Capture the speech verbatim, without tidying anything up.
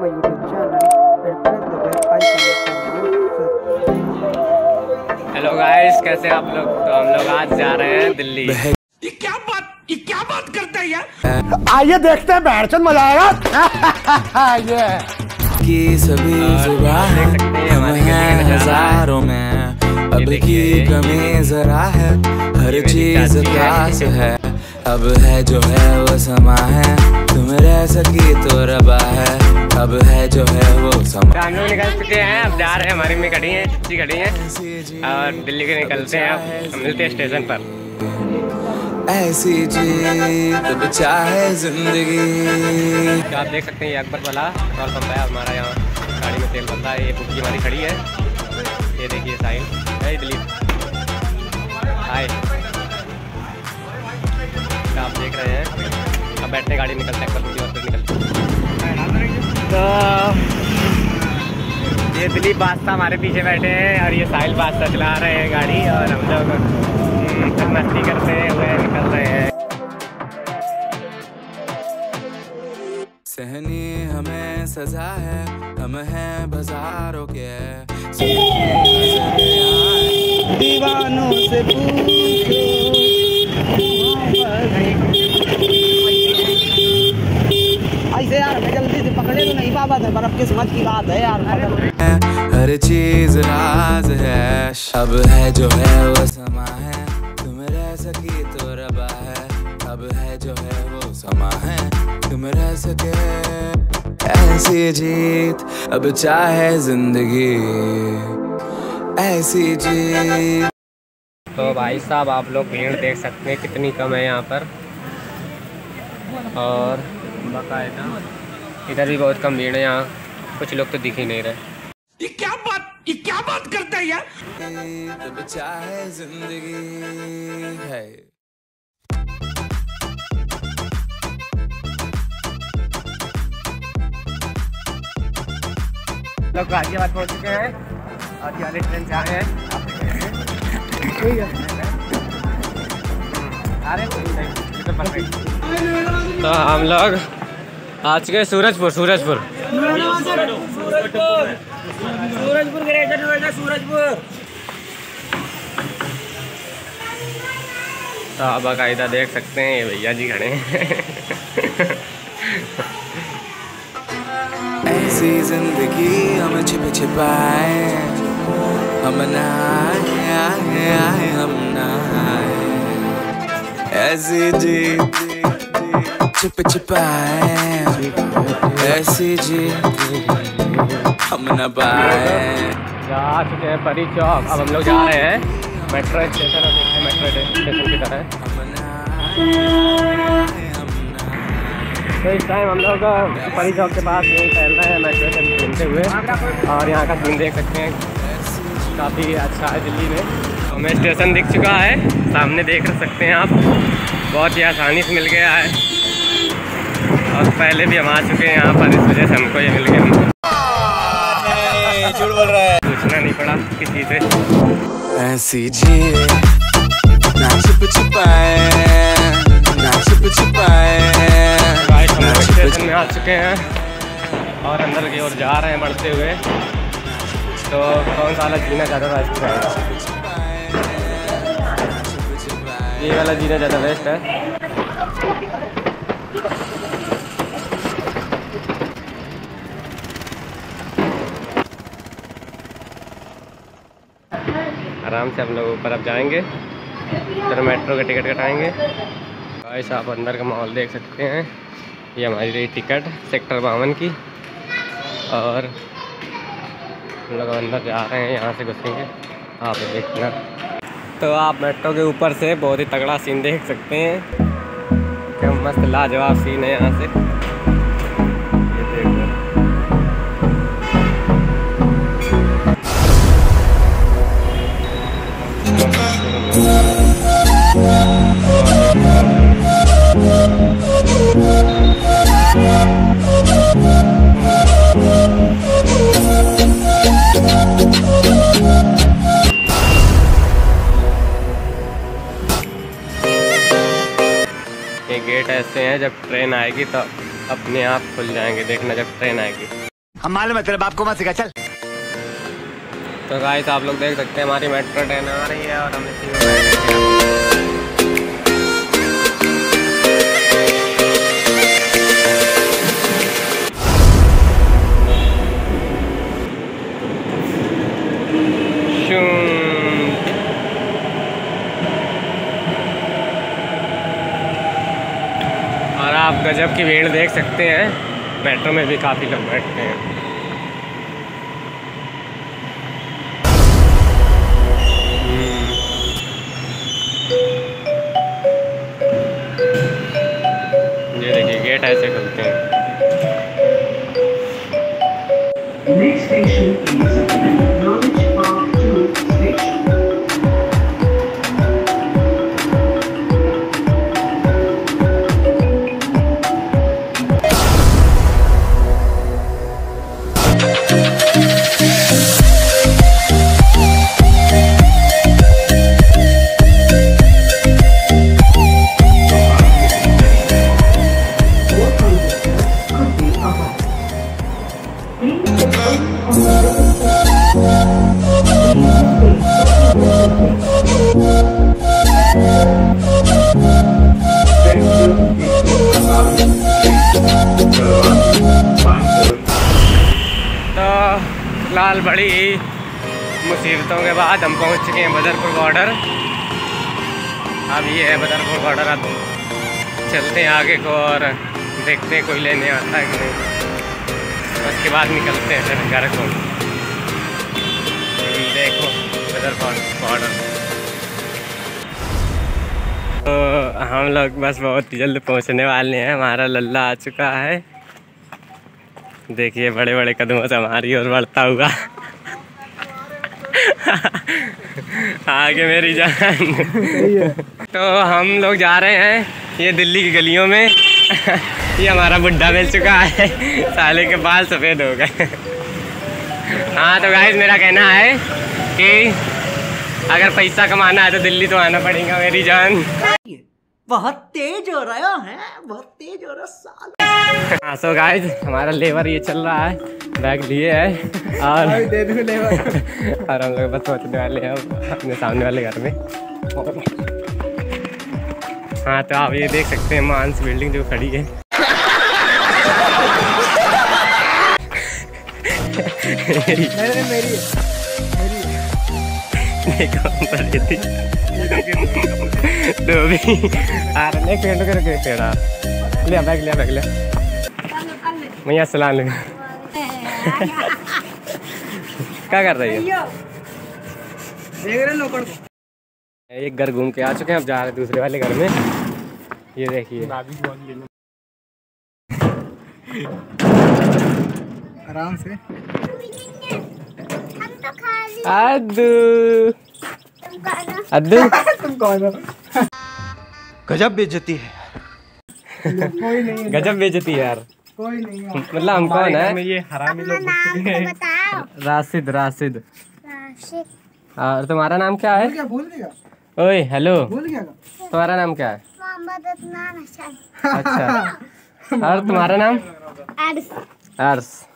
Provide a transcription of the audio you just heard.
my YouTube channel and press the bell icon for more. Hello guys, कैसे आप लोग? तो हम लोग आज जा रहे हैं दिल्ली। ये क्या बात ये क्या बात करते हैं यार? आइए देखते हैं, बैठचंद मजा आएगा। ये की सभी जुबान हैं हजारों में, अब की कमी जरा है, हर चीज खास है। अब है जो है वो समा है, तुम रह सकी तो रबा है। अब है जो है वो समा। हम लोग निकल चुके हैं, अब जा रहे हैं। हमारी में खड़ी हैं, चिच्ची खड़ी हैं और दिल्ली के निकलते हैं। अब मिलते हैं स्टेशन पर। ऐसी जीत बचा है जिंदगी। तो आप देख सकते हैं ये अकबर वाला पेट्रोल पंप है हमारा। यहाँ गाड़ी में तेल बनता है। ये बुक्की हमारी खड़ी है। ये देखिए साहिल, है दिल्ली। हाय, तो आप देख रहे हैं। अब बैठते गाड़ी निकलते हैं, अकबर और फिर निकलते हैं। तो ये दिलीप बादशाह हमारे पीछे बैठे हैं और ये साहिल बादशाह चला रहे हैं गाड़ी, और हम लोग मस्ती करते हुए निकल रहे हैं। सहनी हमें सजा है, हम हैं बाजारों के दीवानों से पूछो ऐसे यार, मैं जल्दी से पकड़े तो नहीं पापा थे, पर अब किस्मत की बात है यार। हर चीज राज है, अब है जो है वो समा है, तुम रह सकी तो रबा है। अब है जो है वो समा है, तुम रह सके। ऐसी जीत अब चाहे जिंदगी, ऐसी जीत। तो भाई साहब, आप लोग भीड़ देख सकते हैं कितनी कम है यहाँ पर, और बाकायदा इधर भी बहुत कम भीड़ है। यहाँ कुछ लोग तो दिख ही नहीं रहे। ये क्या बात ये क्या बात करते हैं यार? अब चाहे जिंदगी है। लोग गाजियाबाद पहुँच चुके हैं और ये वाली ट्रेन से आए हैं। तो हम लोग आ चुके हैं सूरजपुर। सूरजपुर सूरजपुर ग्रेटर नोएडा सूरजपुर। तो आप बाकायदा देख सकते हैं, ये भैया जी खड़े हैं। ऐसी जिंदगी हम छिप छिपाए, हम ना आए आए हम ना आए। ऐसी जी छिप छिपाए, ऐसी जी हम न पाए। जा चुके हैं परी चौक। अब हम लोग जा रहे हैं मेट्रो स्टेशन, और देखते हैं मेट्रो स्टेशन की तरह। तो इस टाइम हम लोग परी चौक के पास यहीं टहल रहे हैं मेट्रो स्टेशन घूमते हुए, और यहाँ का सीन देख सकते हैं, काफ़ी अच्छा है दिल्ली में। हमें स्टेशन दिख चुका है, सामने देख सकते हैं आप। बहुत ही आसानी से मिल गया है, और पहले भी हम आ चुके हैं यहाँ पर, इस वजह से हमको ये मिल गया। झूठ बोल रहा है, पूछना नहीं पड़ा किसी से। ऐसी जी ना छिप छिपाए, ना छिप छिपाए। हम लोग स्टेशन में आ चुके हैं और अंदर की ओर जा रहे हैं बढ़ते हुए। तो कौन सा वाला जीना ज़्यादा बेस्ट है? ये वाला जीना ज़्यादा बेस्ट है। आराम से हम लोग ऊपर अब जाएंगे, फिर मेट्रो का टिकट कटाएंगे। गाइस, आप अंदर का माहौल देख सकते हैं। ये हमारी रही टिकट सेक्टर बावन की, और हम लोग अंदर जा रहे हैं, यहाँ से घुसेंगे। आप देखना। तो आप मेट्रो के ऊपर से बहुत ही तगड़ा सीन देख सकते हैं। क्या मस्त लाजवाब सीन है यहाँ से। ये देखो, ये गेट ऐसे हैं, जब ट्रेन आएगी तो अपने आप खुल जाएंगे। देखना जब ट्रेन आएगी। हम मालूम है तेरे बाप को मत सिखा चल। तो गाइस आप लोग देख सकते हैं हमारी मेट्रो ट्रेन आ रही है और हम इसी में बैठे हैं। और आप गजब की भीड़ देख सकते हैं, मेट्रो में भी काफ़ी लोग बैठते हैं। ये देखिए गेट ऐसे खुलते हैं। Next station is Knowledge Park two station. फिलहाल बड़ी मुसीबतों के बाद हम पहुंच चुके हैं बदरपुर बॉर्डर। अब ये है बदरपुर बॉर्डर। अब चलते हैं आगे को और देखते हैं कोई लेने आता है कि नहीं, उसके बाद निकलते हैं फिर घर को। देखो बदरपुर बॉर्डर। तो हम लोग बस बहुत जल्द पहुंचने वाले हैं। हमारा लल्ला आ चुका है, देखिए बड़े बड़े कदमों से हमारी ओर बढ़ता हुआ। आगे मेरी जान। तो हम लोग जा रहे हैं ये दिल्ली की गलियों में। ये हमारा बुड्ढा मिल चुका है, साले के बाल सफ़ेद हो गए। हाँ तो गाइस मेरा कहना है कि अगर पैसा कमाना है तो दिल्ली तो आना पड़ेगा मेरी जान। बहुत तेज हो रहा है, बहुत तेज हो रहा साल। हाँ सो गाइस हमारा लेबर ये चल रहा है, बैग लिए है और दे दो लेबर। और हम लोग बस पहुँचने वाले हैं अपने सामने वाले घर में। हाँ तो आप ये देख सकते हैं मानस बिल्डिंग जो खड़ी है। मेरी मेरी देखो थी दो भी आ रहा है। पेड़ करके पेड़ा लिया बैग लिया बैग लिया भैया सलाम लगा। क्या कर रही है? देख रहे लोग। एक घर घूम के आ चुके हैं, अब जा रहे हैं दूसरे वाले घर में। ये देखिए आराम से। अद्दू अद्दू तुम कौन हो? गजब बेइज्जती है। कोई नहीं, गजब बेइज्जती है यार। कोई नहीं है। मतलब हम कौन है? ये हरामी लोग राशिद राशिद। राशिद। और तुम्हारा नाम क्या है? क्या भूल गया? ओए हेलो, भूल गया? तुम्हारा नाम क्या है? मोहम्मद अदनान हसन। अच्छा, और तुम्हारा नाम? अर्श। अर्श।